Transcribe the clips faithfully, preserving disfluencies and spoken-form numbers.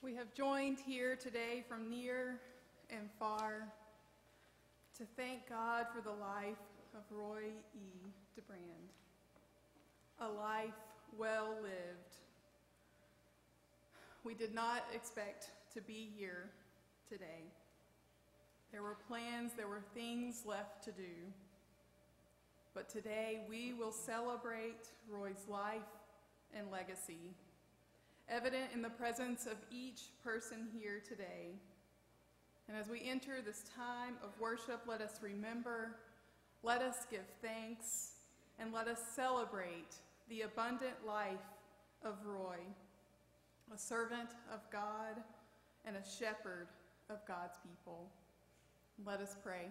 We have joined here today from near and far to thank God for the life of Roy E. DeBrand, a life well lived. We did not expect to be here today. There were plans, there were things left to do. But today we will celebrate Roy's life and legacy, evident in the presence of each person here today. And as we enter this time of worship, let us remember, let us give thanks, and let us celebrate the abundant life of Roy, a servant of God and a shepherd of God's people. Let us pray.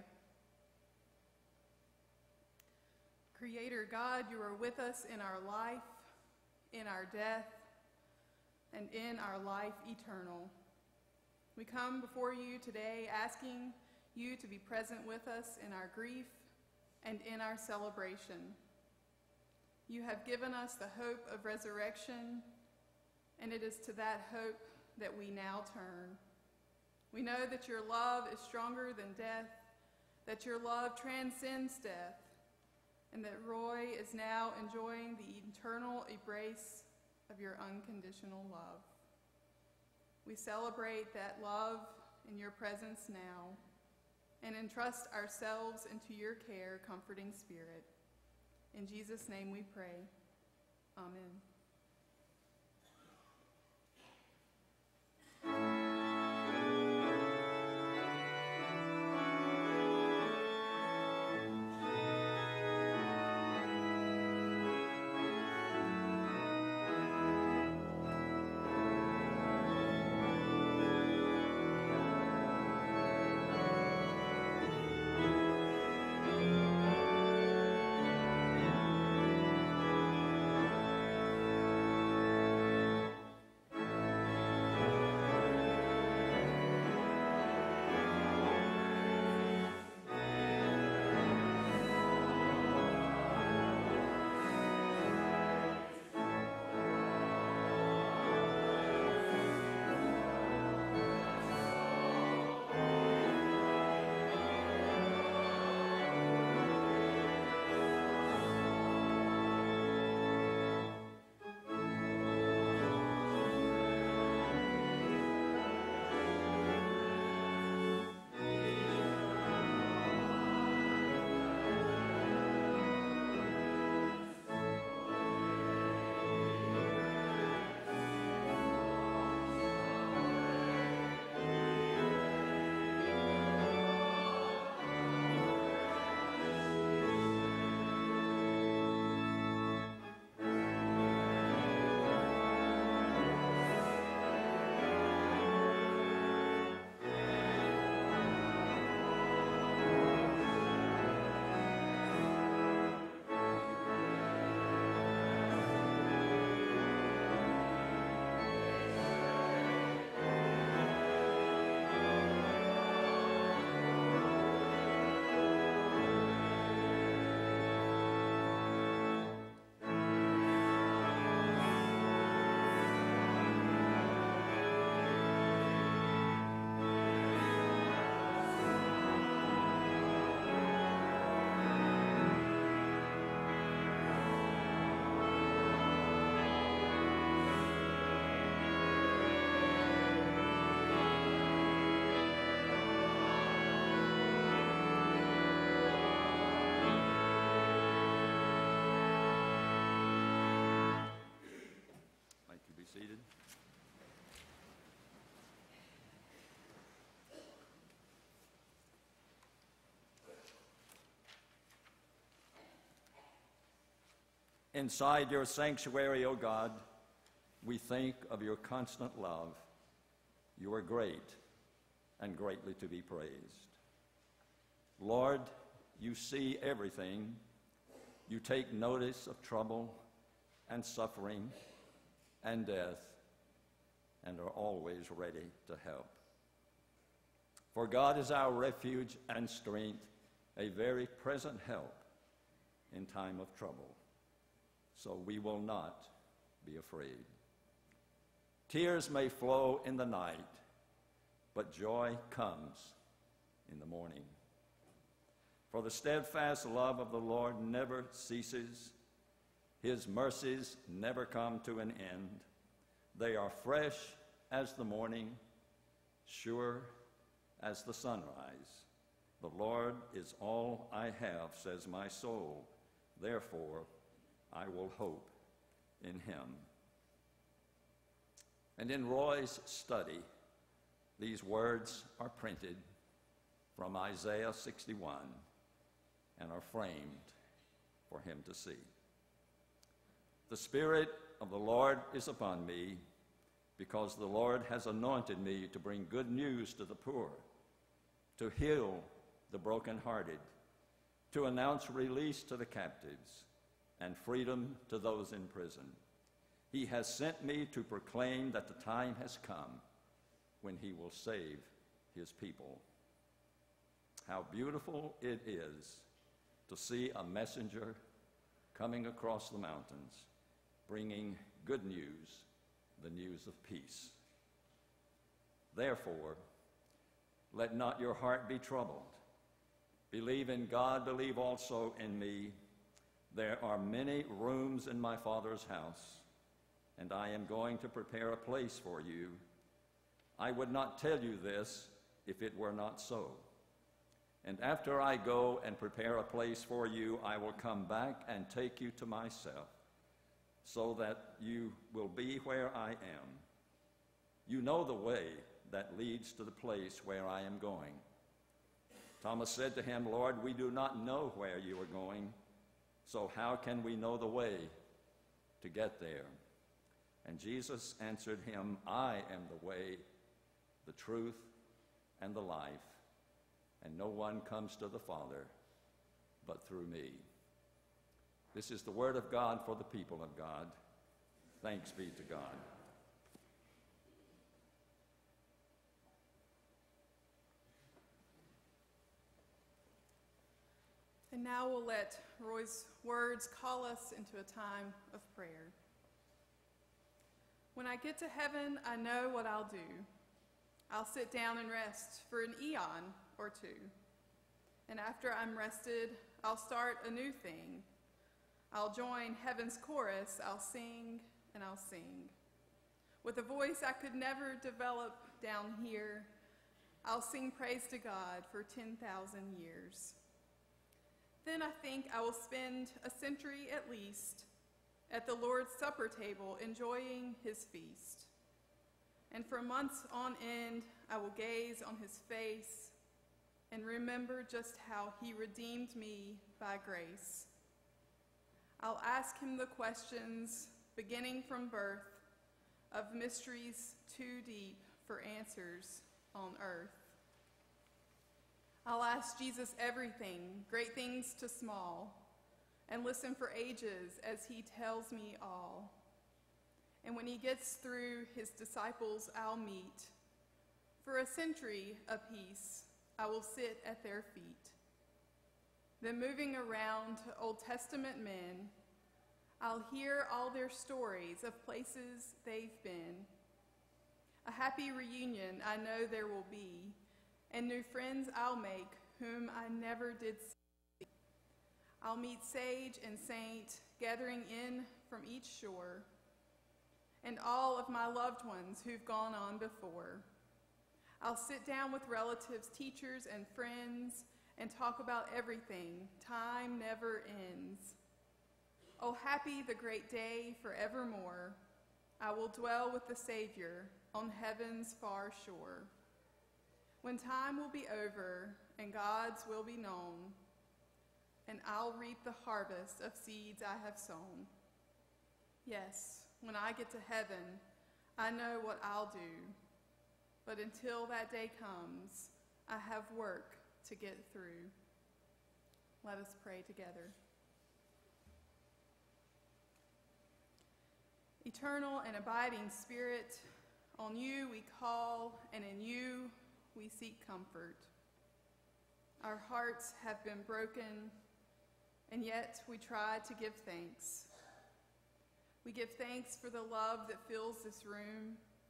Creator God, you are with us in our life, in our death, and in our life eternal. We come before you today asking you to be present with us in our grief and in our celebration. You have given us the hope of resurrection, and it is to that hope that we now turn. We know that your love is stronger than death, that your love transcends death, and that Roy is now enjoying the eternal embrace of your unconditional love. We celebrate that love in your presence now and entrust ourselves into your care, comforting spirit. In Jesus' name we pray. Amen. Seated. Inside your sanctuary, O God, we think of your constant love. You are great and greatly to be praised. Lord, you see everything. You take notice of trouble and suffering and death, and are always ready to help. For God is our refuge and strength, a very present help in time of trouble. So we will not be afraid. Tears may flow in the night, but joy comes in the morning. For the steadfast love of the Lord never ceases. His mercies never come to an end. They are fresh as the morning, sure as the sunrise. The Lord is all I have, says my soul. Therefore, I will hope in him. And in Roy's study, these words are printed from Isaiah sixty-one and are framed for him to see. The Spirit of the Lord is upon me, because the Lord has anointed me to bring good news to the poor, to heal the brokenhearted, to announce release to the captives and freedom to those in prison. He has sent me to proclaim that the time has come when he will save his people. How beautiful it is to see a messenger coming across the mountains, bringing good news, the news of peace. Therefore, let not your heart be troubled. Believe in God, believe also in me. There are many rooms in my Father's house, and I am going to prepare a place for you. I would not tell you this if it were not so. And after I go and prepare a place for you, I will come back and take you to myself, so that you will be where I am. You know the way that leads to the place where I am going. Thomas said to him, Lord, we do not know where you are going, so how can we know the way to get there? And Jesus answered him, I am the way, the truth, and the life, and no one comes to the Father but through me. This is the word of God for the people of God. Thanks be to God. And now we'll let Roy's words call us into a time of prayer. When I get to heaven, I know what I'll do. I'll sit down and rest for an eon or two. And after I'm rested, I'll start a new thing. I'll join heaven's chorus. I'll sing and I'll sing. With a voice I could never develop down here, I'll sing praise to God for ten thousand years. Then I think I will spend a century at least at the Lord's Supper table enjoying his feast. And for months on end, I will gaze on his face and remember just how he redeemed me by grace. I'll ask him the questions, beginning from birth, of mysteries too deep for answers on earth. I'll ask Jesus everything, great things to small, and listen for ages as he tells me all. And when he gets through, his disciples I'll meet. For a century apiece, I will sit at their feet. Then moving around to Old Testament men, I'll hear all their stories of places they've been. A happy reunion I know there will be, and new friends I'll make whom I never did see. I'll meet sage and saint gathering in from each shore, and all of my loved ones who've gone on before. I'll sit down with relatives, teachers, and friends and talk about everything. Time never ends. Oh, happy the great day forevermore. I will dwell with the Savior on heaven's far shore. When time will be over and God's will be known, and I'll reap the harvest of seeds I have sown. Yes, when I get to heaven, I know what I'll do. But until that day comes, I have work to get through. Let us pray together. Eternal and abiding Spirit, on you we call, and in you we seek comfort. Our hearts have been broken, and yet we try to give thanks. We give thanks for the love that fills this room,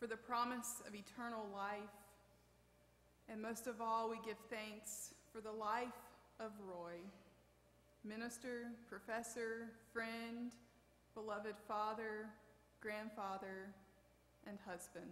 for the promise of eternal life, and most of all, we give thanks for the life of Roy, minister, professor, friend, beloved father, grandfather, and husband.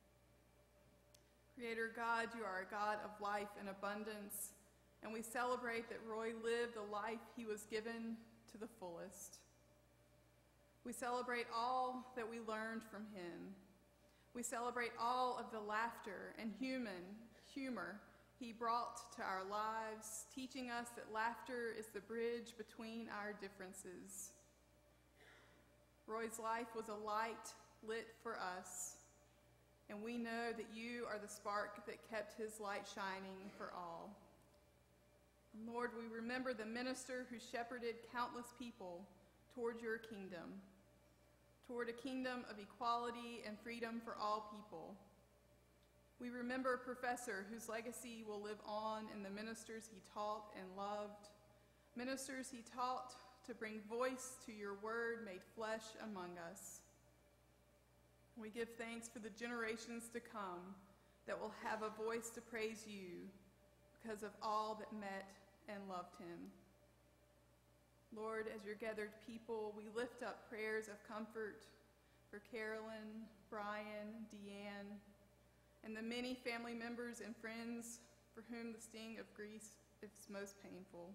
Creator God, you are a God of life and abundance, and we celebrate that Roy lived the life he was given to the fullest. We celebrate all that we learned from him. We celebrate all of the laughter and human humor he brought to our lives, teaching us that laughter is the bridge between our differences. Roy's life was a light lit for us, and we know that you are the spark that kept his light shining for all. Lord, we remember the minister who shepherded countless people toward your kingdom, toward a kingdom of equality and freedom for all people. We remember a professor whose legacy will live on in the ministers he taught and loved, ministers he taught to bring voice to your word made flesh among us. We give thanks for the generations to come that will have a voice to praise you because of all that met and loved him. Lord, as your gathered people, we lift up prayers of comfort for Carolyn, Brian, Deanne, and the many family members and friends for whom the sting of grief is most painful.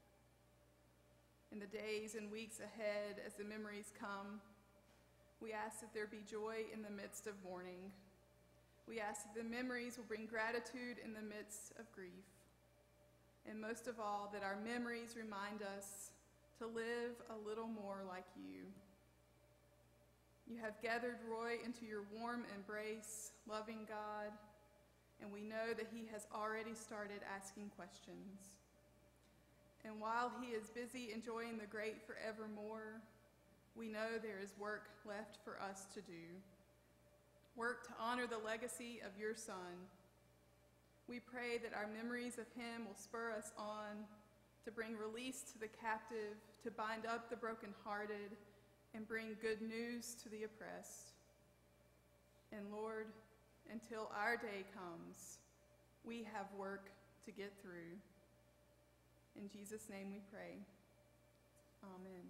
In the days and weeks ahead, as the memories come, we ask that there be joy in the midst of mourning. We ask that the memories will bring gratitude in the midst of grief. And most of all, that our memories remind us to live a little more like you. You have gathered Roy into your warm embrace, loving God, and we know that he has already started asking questions. And while he is busy enjoying the great forevermore, we know there is work left for us to do, work to honor the legacy of your son. We pray that our memories of him will spur us on to bring release to the captive, to bind up the brokenhearted, and bring good news to the oppressed. And Lord, until our day comes, we have work to get through. In Jesus' name we pray. Amen.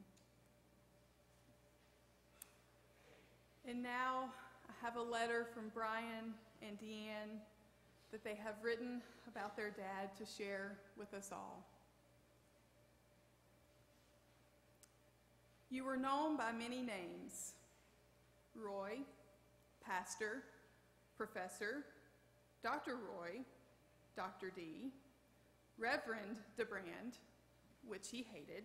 And now I have a letter from Brian and Deanne that they have written about their dad to share with us all. You were known by many names: Roy, Pastor, Professor, Doctor Roy, Doctor D, Reverend DeBrand, which he hated,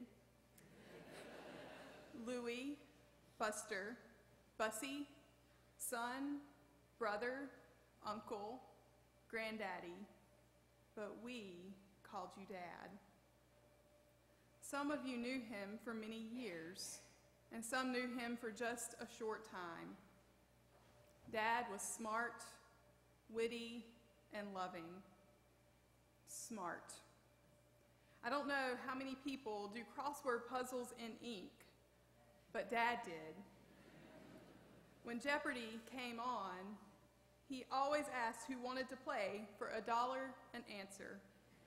Louis, Buster, Bussy, son, brother, uncle, granddaddy, but we called you Dad. Some of you knew him for many years, and some knew him for just a short time. Dad was smart, witty, and loving. Smart. I don't know how many people do crossword puzzles in ink, but Dad did. When Jeopardy came on, he always asked who wanted to play for a dollar an answer.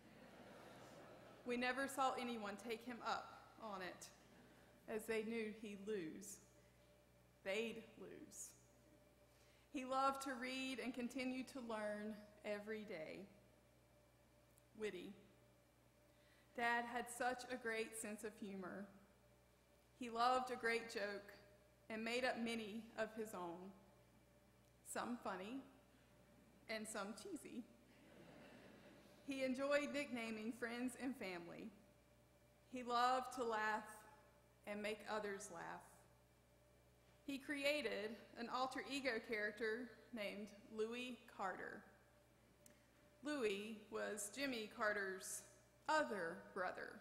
We never saw anyone take him up on it, as they knew he'd lose. They'd lose. He loved to read and continued to learn every day. Witty. Dad had such a great sense of humor. He loved a great joke and made up many of his own, some funny and some cheesy. He enjoyed nicknaming friends and family. He loved to laugh and make others laugh. He created an alter ego character named Louis Carter. Louis was Jimmy Carter's other brother,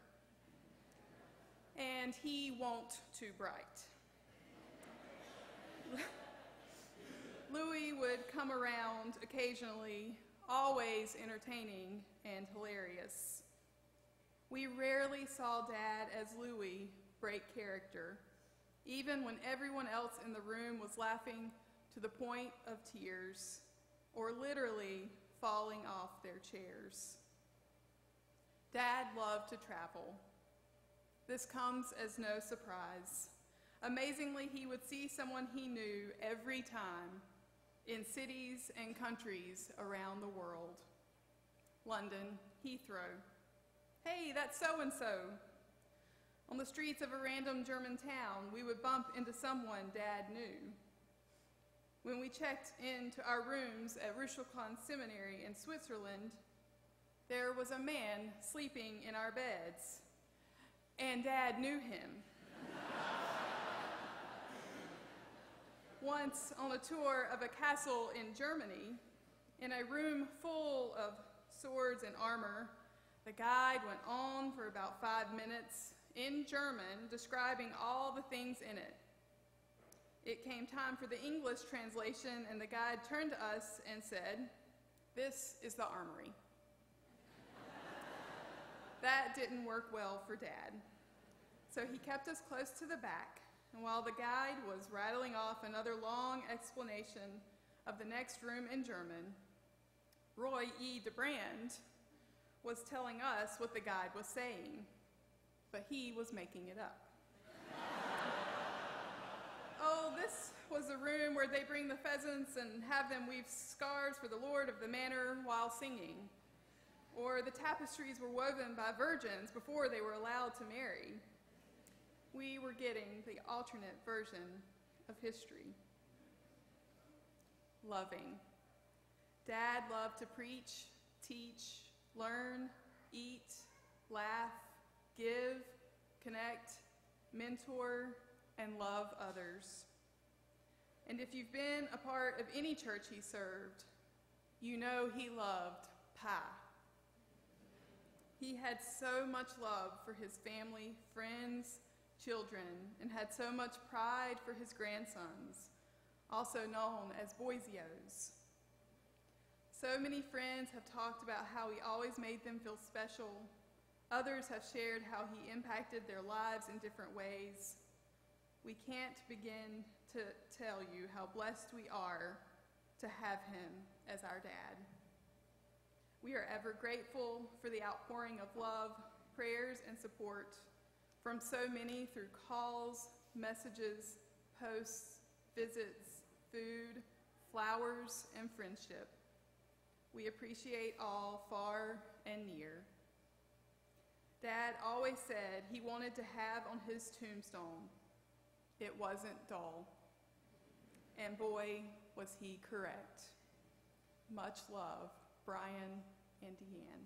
and he won't too bright. Louis would come around occasionally, always entertaining and hilarious. We rarely saw Dad as Louis break character, even when everyone else in the room was laughing to to the point of tears, or literally falling off their chairs. Dad loved to travel. This comes as no surprise. Amazingly, he would see someone he knew every time in cities and countries around the world. London, Heathrow. Hey, that's so-and-so. On the streets of a random German town, we would bump into someone Dad knew. When we checked into our rooms at Ruchelkon Seminary in Switzerland, there was a man sleeping in our beds, and Dad knew him. Once on a tour of a castle in Germany, in a room full of swords and armor, the guide went on for about five minutes in German, describing all the things in it. It came time for the English translation, and the guide turned to us and said, "This is the armory." That didn't work well for Dad. So he kept us close to the back, and while the guide was rattling off another long explanation of the next room in German, Roy E. DeBrand was telling us what the guide was saying, but he was making it up. Oh, this was the room where they bring the pheasants and have them weave scarves for the lord of the manor while singing. Or the tapestries were woven by virgins before they were allowed to marry. We were getting the alternate version of history. Loving. Dad loved to preach, teach, learn, eat, laugh, give, connect, mentor, and love others. And if you've been a part of any church he served, you know he loved pie. He had so much love for his family, friends, children, and had so much pride for his grandsons, also known as Boisios. So many friends have talked about how he always made them feel special. Others have shared how he impacted their lives in different ways. We can't begin to tell you how blessed we are to have him as our dad. We are ever grateful for the outpouring of love, prayers, and support from so many through calls, messages, posts, visits, food, flowers, and friendship. We appreciate all far and near. Dad always said he wanted to have on his tombstone, "It wasn't dull." And boy, was he correct. Much love, Brian and Deanne.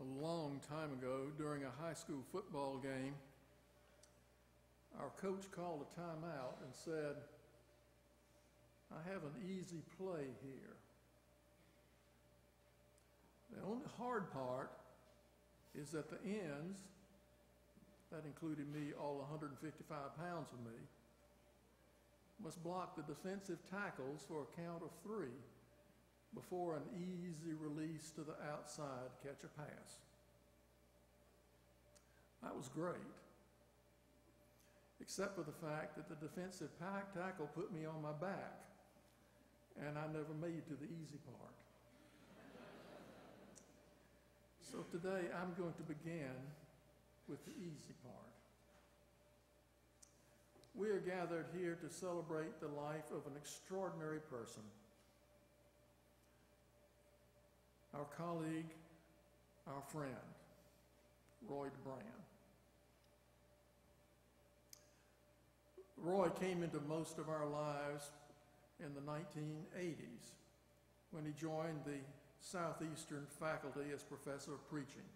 A long time ago, during a high school football game, our coach called a timeout and said, "I have an easy play here." The only hard part is that the ends, that included me, all one hundred fifty-five pounds of me, must block the defensive tackles for a count of three before an easy release to the outside catch a pass. That was great, except for the fact that the defensive tackle put me on my back, and I never made it to the easy part. So today I'm going to begin with the easy part. We are gathered here to celebrate the life of an extraordinary person, our colleague, our friend, Roy DeBran. Roy came into most of our lives in the nineteen eighties when he joined the Southeastern faculty as professor of preaching.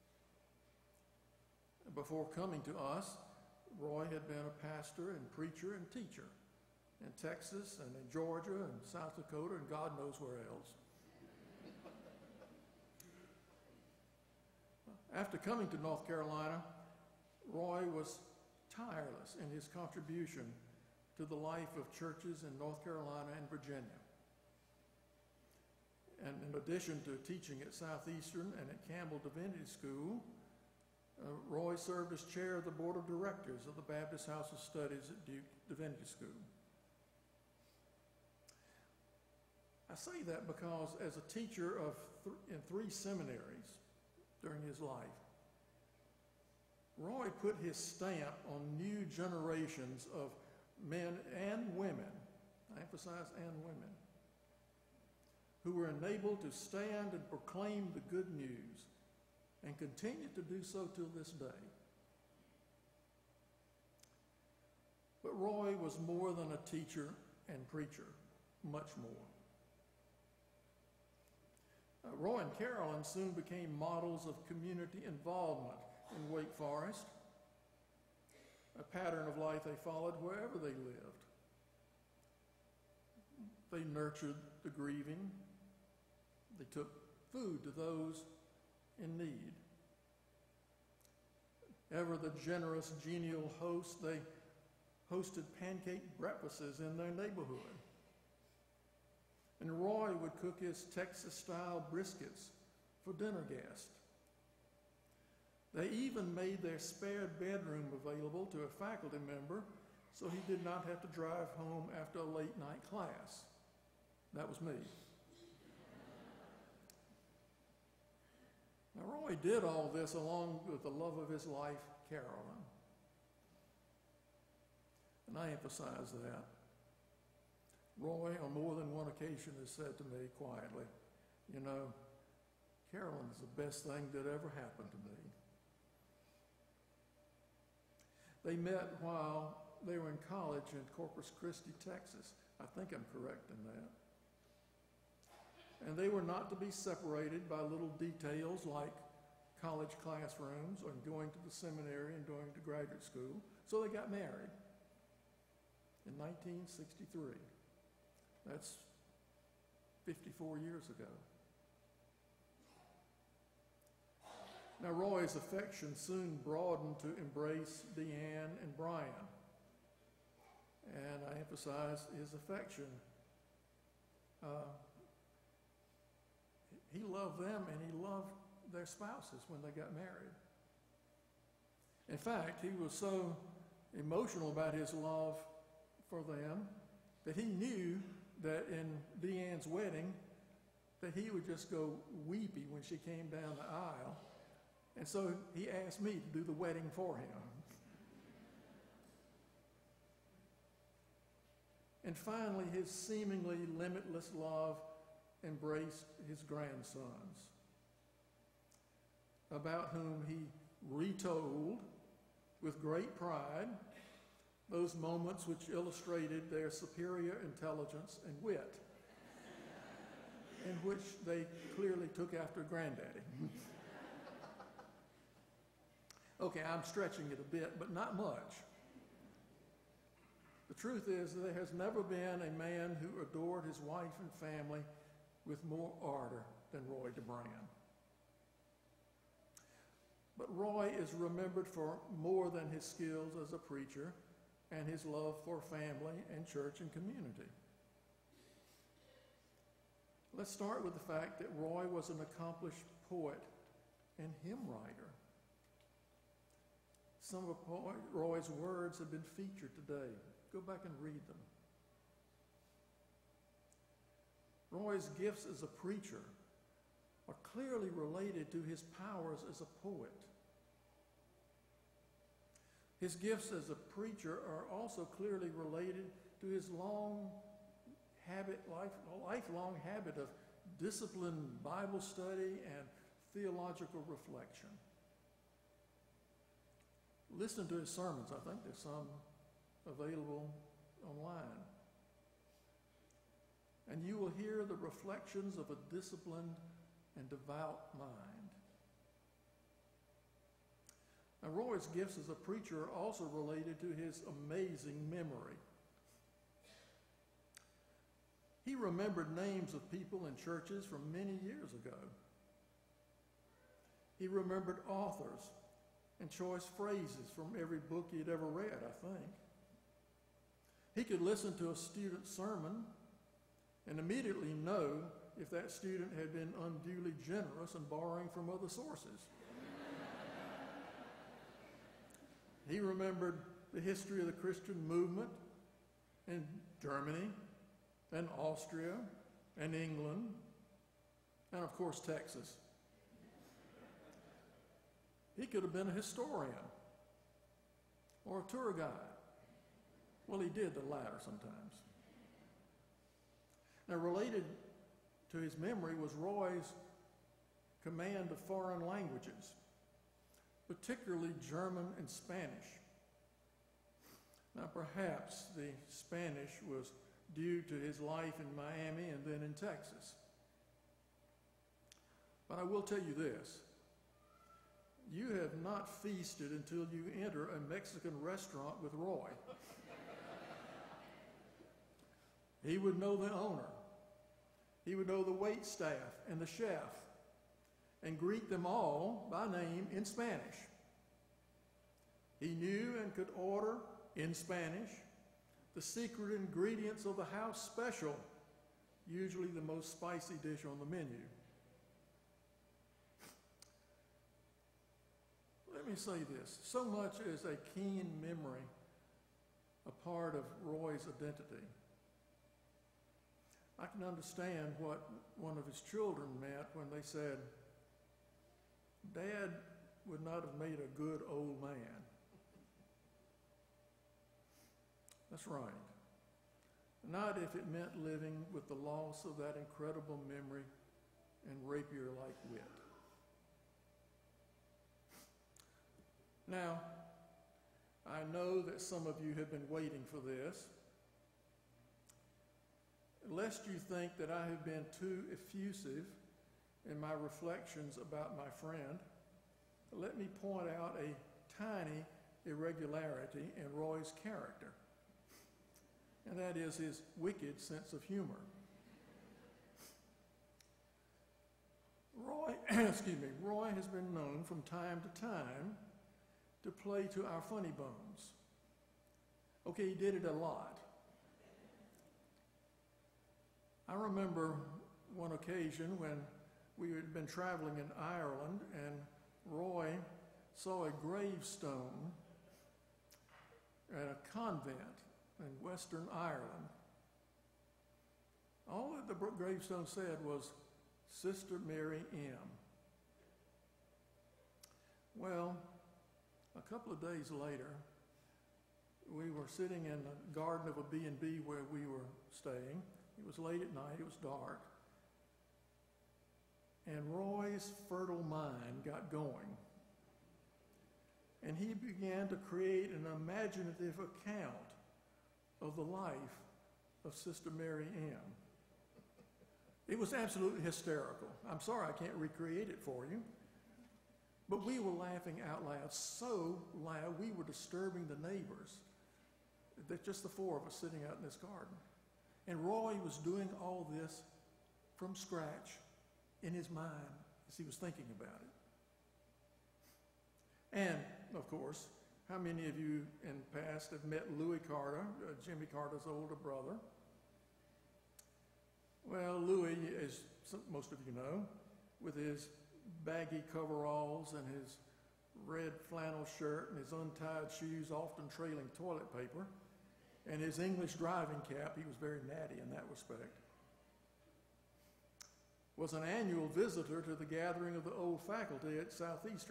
Before coming to us, Roy had been a pastor and preacher and teacher in Texas and in Georgia and South Dakota and God knows where else. After coming to North Carolina, Roy was tireless in his contribution to the life of churches in North Carolina and Virginia. And in addition to teaching at Southeastern and at Campbell Divinity School, uh, Roy served as chair of the board of directors of the Baptist House of Studies at Duke Divinity School. I say that because as a teacher of th in three seminaries during his life, Roy put his stamp on new generations of men and women, I emphasize and women, who were enabled to stand and proclaim the good news and continue to do so till this day. But Roy was more than a teacher and preacher, much more. Uh, Roy and Carolyn soon became models of community involvement in Wake Forest, a pattern of life they followed wherever they lived. They nurtured the grieving. They took food to those in need. Ever the generous, genial host, they hosted pancake breakfasts in their neighborhood. And Roy would cook his Texas-style briskets for dinner guests. They even made their spare bedroom available to a faculty member so he did not have to drive home after a late night class. That was me. Now, Roy did all this along with the love of his life, Carolyn. And I emphasize that. Roy, on more than one occasion, has said to me quietly, "You know, Carolyn's the best thing that ever happened to me." They met while they were in college in Corpus Christi, Texas. I think I'm correct in that. And they were not to be separated by little details like college classrooms or going to the seminary and going to graduate school. So they got married in nineteen sixty-three. That's fifty-four years ago. Now, Roy's affection soon broadened to embrace Deanne and Brian. And I emphasize his affection. Uh, he loved them and he loved their spouses when they got married. In fact, he was so emotional about his love for them that he knew that in Deanne's wedding that he would just go weepy when she came down the aisle. And so he asked me to do the wedding for him. And finally, his seemingly limitless love embraced his grandsons, about whom he retold with great pride those moments which illustrated their superior intelligence and wit, in which they clearly took after Granddaddy. Okay, I'm stretching it a bit, but not much. The truth is that there has never been a man who adored his wife and family with more ardor than Roy DeBran. But Roy is remembered for more than his skills as a preacher and his love for family and church and community. Let's start with the fact that Roy was an accomplished poet and hymn writer. Some of Roy's words have been featured today. Go back and read them. Roy's gifts as a preacher are clearly related to his powers as a poet. His gifts as a preacher are also clearly related to his long habit, life, lifelong habit of disciplined Bible study and theological reflection. Listen to his sermons. I think there's some available online. And you will hear the reflections of a disciplined and devout mind. Now, Roy's gifts as a preacher are also related to his amazing memory. He remembered names of people in churches from many years ago. He remembered authors and choice phrases from every book he'd ever read, I think. He could listen to a student's sermon and immediately know if that student had been unduly generous and borrowing from other sources. He remembered the history of the Christian movement in Germany and Austria and England and, of course, Texas. He could have been a historian or a tour guide. Well, he did the latter sometimes. Now, related to his memory was Roy's command of foreign languages, particularly German and Spanish. Now, perhaps the Spanish was due to his life in Miami and then in Texas. But I will tell you this. You have not feasted until you enter a Mexican restaurant with Roy. He would know the owner. He would know the wait staff and the chef and greet them all by name in Spanish. He knew and could order in Spanish the secret ingredients of the house special, usually the most spicy dish on the menu. Let me say this. So much is a keen memory a part of Roy's identity. I can understand what one of his children meant when they said, "Dad would not have made a good old man." That's right. Not if it meant living with the loss of that incredible memory and rapier-like wit. Now, I know that some of you have been waiting for this. Lest you think that I have been too effusive in my reflections about my friend, let me point out a tiny irregularity in Roy's character, and that is his wicked sense of humor. Roy, excuse me, Roy has been known from time to time to play to our funny bones. Okay, he did it a lot. I remember one occasion when we had been traveling in Ireland and Roy saw a gravestone at a convent in Western Ireland. All that the gravestone said was, "Sister Mary M." Well, a couple of days later, we were sitting in the garden of a B and B where we were staying. It was late at night, it was dark. And Roy's fertile mind got going. And he began to create an imaginative account of the life of Sister Mary M. It was absolutely hysterical. I'm sorry I can't recreate it for you. But we were laughing out loud, so loud we were disturbing the neighbors. There's just the four of us sitting out in this garden. And Roy was doing all this from scratch in his mind as he was thinking about it. And, of course, how many of you in the past have met Louis Carter, uh, Jimmy Carter's older brother? Well, Louis, as some, most of you know, with his baggy coveralls and his red flannel shirt and his untied shoes, often trailing toilet paper, and his English driving cap, he was very natty in that respect, was an annual visitor to the gathering of the old faculty at Southeastern.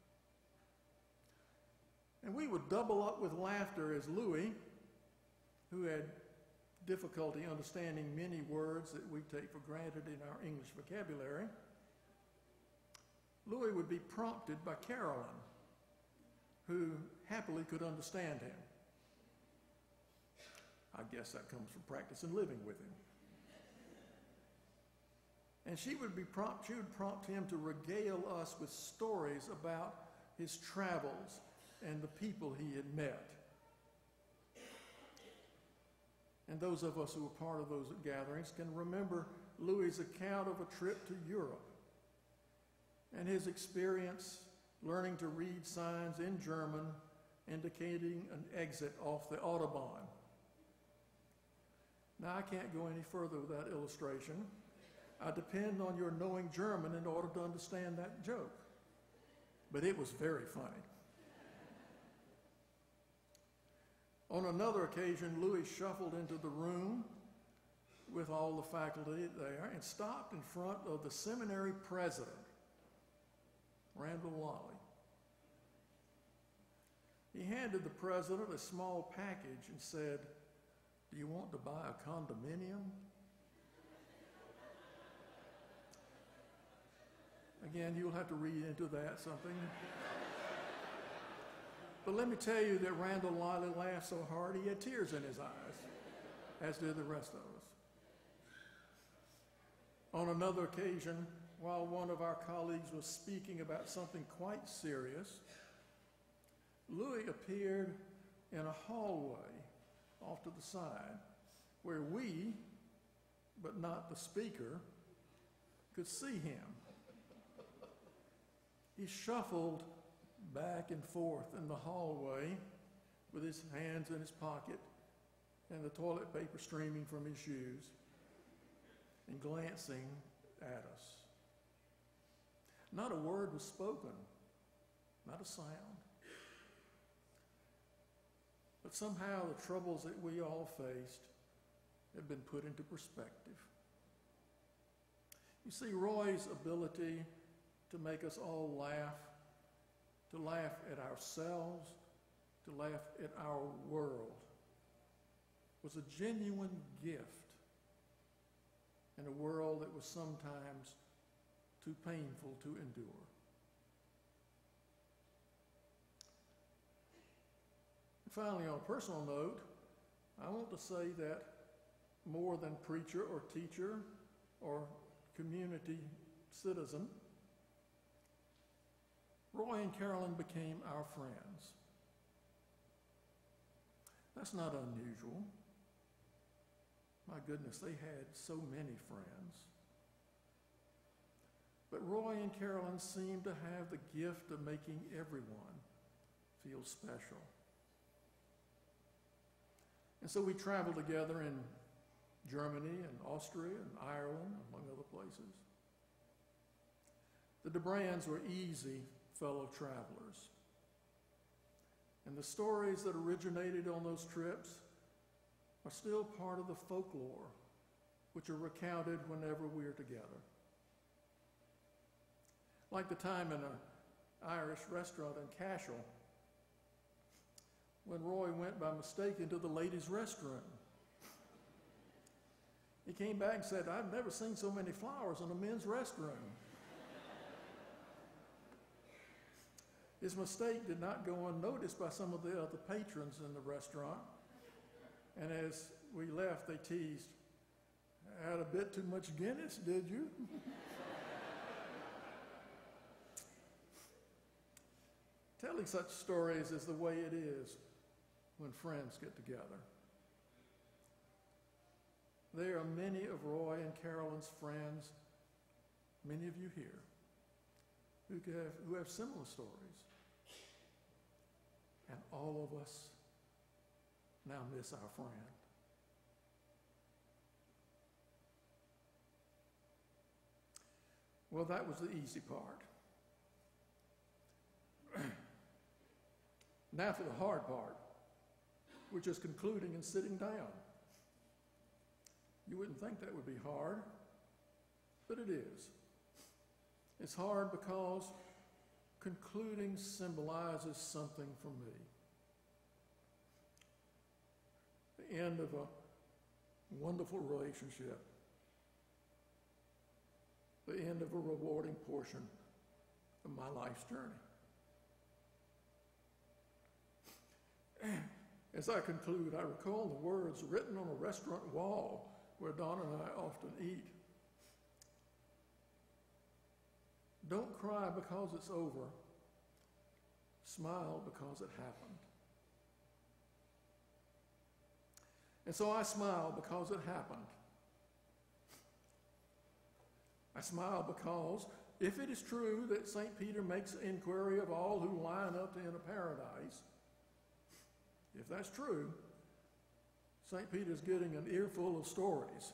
And we would double up with laughter as Louis, who had difficulty understanding many words that we take for granted in our English vocabulary, Louis would be prompted by Carolyn, who happily could understand him. I guess that comes from practicing living with him. And she would be prompt, she would prompt him to regale us with stories about his travels and the people he had met. And those of us who were part of those gatherings can remember Louis's account of a trip to Europe and his experience learning to read signs in German indicating an exit off the Autobahn. Now, I can't go any further with that illustration. I depend on your knowing German in order to understand that joke. But it was very funny. On another occasion, Louis shuffled into the room with all the faculty there and stopped in front of the seminary president, Randall Lally. He handed the president a small package and said, "Do you want to buy a condominium?" Again, you'll have to read into that something. But let me tell you that Randall Lally laughed so hard he had tears in his eyes, as did the rest of us. On another occasion, while one of our colleagues was speaking about something quite serious, Louis appeared in a hallway off to the side where we, but not the speaker, could see him. He shuffled back and forth in the hallway with his hands in his pocket and the toilet paper streaming from his shoes and glancing at us. Not a word was spoken, not a sound. But somehow the troubles that we all faced have been put into perspective. You see, Roy's ability to make us all laugh, to laugh at ourselves, to laugh at our world, was a genuine gift in a world that was sometimes too painful to endure. And finally, on a personal note, I want to say that more than preacher or teacher or community citizen, Roy and Carolyn became our friends. That's not unusual. My goodness, they had so many friends. But Roy and Carolyn seemed to have the gift of making everyone feel special. And so we traveled together in Germany and Austria and Ireland, among other places. The DeBrands were easy fellow travelers. And the stories that originated on those trips are still part of the folklore, which are recounted whenever we are together. Like the time in an Irish restaurant in Cashel, when Roy went by mistake into the ladies' restroom. He came back and said, "I've never seen so many flowers in a men's restroom." His mistake did not go unnoticed by some of the other patrons in the restaurant. And as we left, they teased, "Had a bit too much Guinness, did you?" Telling such stories is the way it is when friends get together. There are many of Roy and Carolyn's friends, many of you here, who have, who have similar stories. And all of us now miss our friend. Well, that was the easy part. Now for the hard part, which is concluding and sitting down. You wouldn't think that would be hard, but it is. It's hard because concluding symbolizes something for me. The end of a wonderful relationship. The end of a rewarding portion of my life's journey. As I conclude, I recall the words written on a restaurant wall where Don and I often eat. Don't cry because it's over. Smile because it happened. And so I smile because it happened. I smile because if it is true that Saint Peter makes inquiry of all who line up to enter paradise, if that's true, Saint Peter's getting an earful of stories.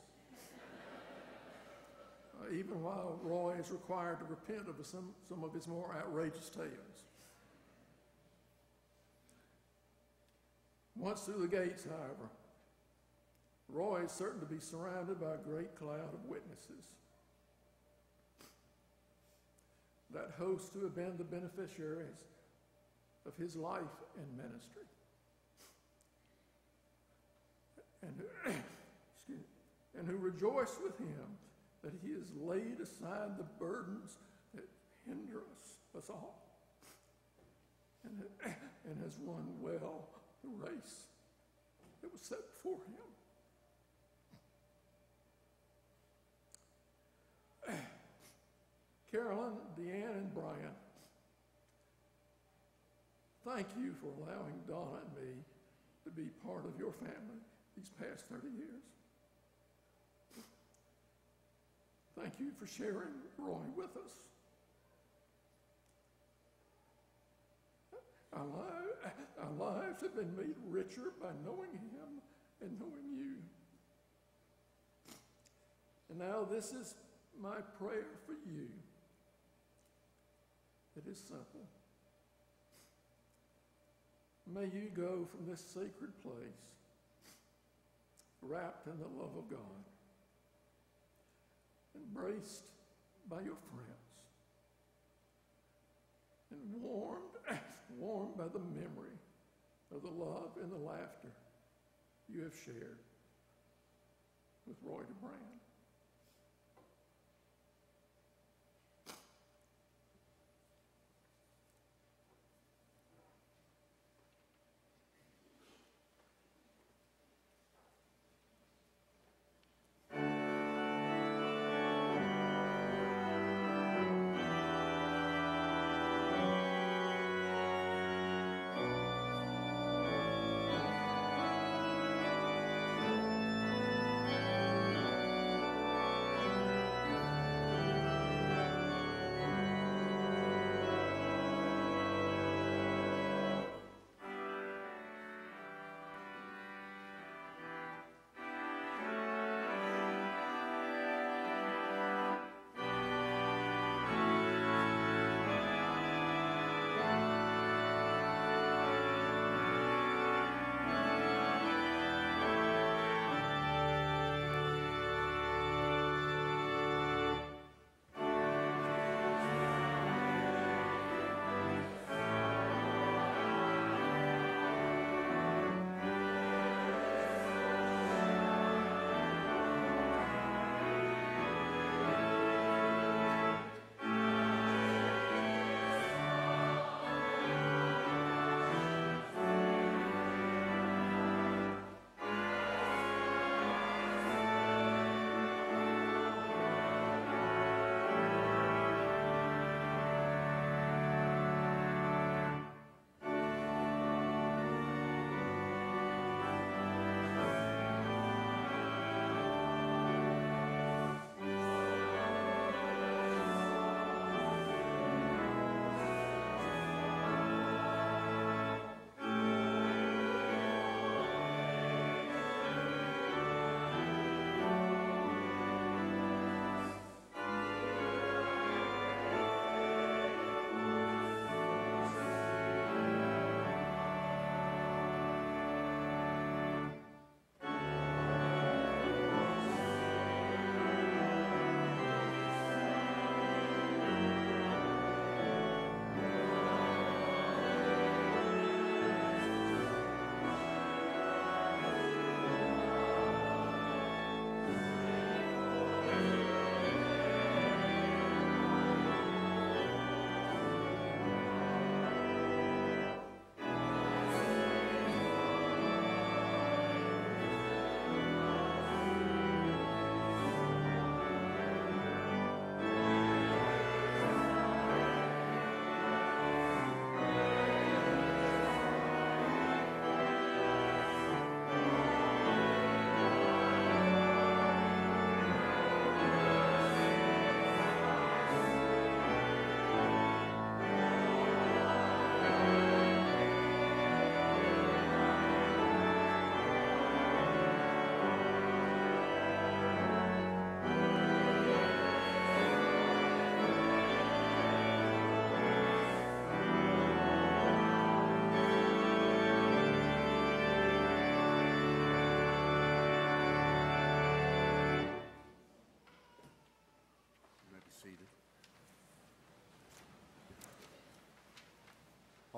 uh, even while Roy is required to repent of some, some of his more outrageous tales. Once through the gates, however, Roy is certain to be surrounded by a great cloud of witnesses. That host who have been the beneficiaries of his life and ministry. And, excuse me, and who rejoice with him that he has laid aside the burdens that hinder us, us all, and, and has run well the race that was set before him. Carolyn, Deanne, and Brian, thank you for allowing Donna and me to be part of your family these past thirty years. Thank you for sharing Roy with us. Our, li- our lives have been made richer by knowing him and knowing you. And now this is my prayer for you. It is simple. May you go from this sacred place wrapped in the love of God, embraced by your friends, and warmed, warmed by the memory of the love and the laughter you have shared with Roy DeBrand.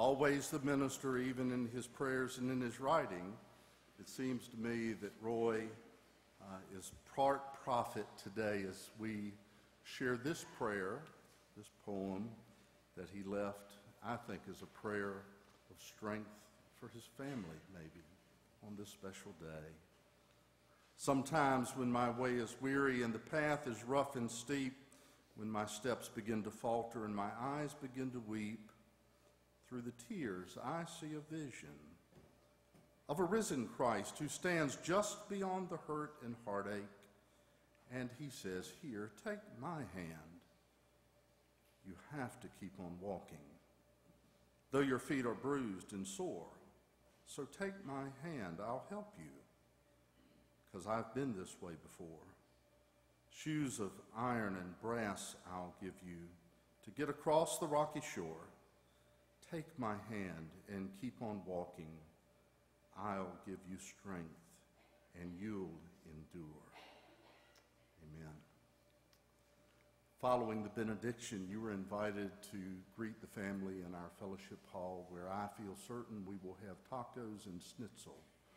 always the minister, even in his prayers and in his writing, it seems to me that Roy uh, is part prophet today as we share this prayer, this poem that he left, I think, is a prayer of strength for his family, maybe, on this special day. Sometimes when my way is weary and the path is rough and steep, when my steps begin to falter and my eyes begin to weep, through the tears I see a vision of a risen Christ who stands just beyond the hurt and heartache, and he says, "Here, take my hand. You have to keep on walking, though your feet are bruised and sore. So take my hand, I'll help you, because I've been this way before. Shoes of iron and brass I'll give you to get across the rocky shore. Take my hand and keep on walking. I'll give you strength and you'll endure." Amen. Following the benediction, you are invited to greet the family in our fellowship hall, where I feel certain we will have tacos and schnitzel.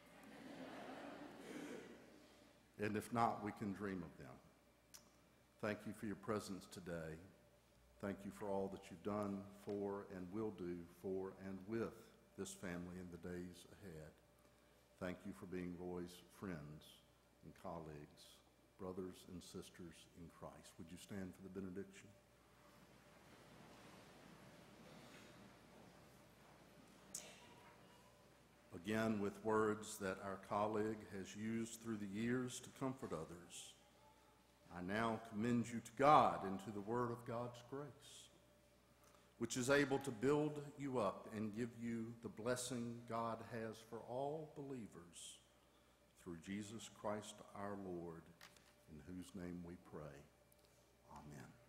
And if not, we can dream of them. Thank you for your presence today. Thank you for all that you've done for and will do for and with this family in the days ahead. Thank you for being Roy's friends and colleagues, brothers and sisters in Christ. Would you stand for the benediction? Again, with words that our colleague has used through the years to comfort others, I now commend you to God and to the word of God's grace, which is able to build you up and give you the blessing God has for all believers through Jesus Christ our Lord, in whose name we pray. Amen.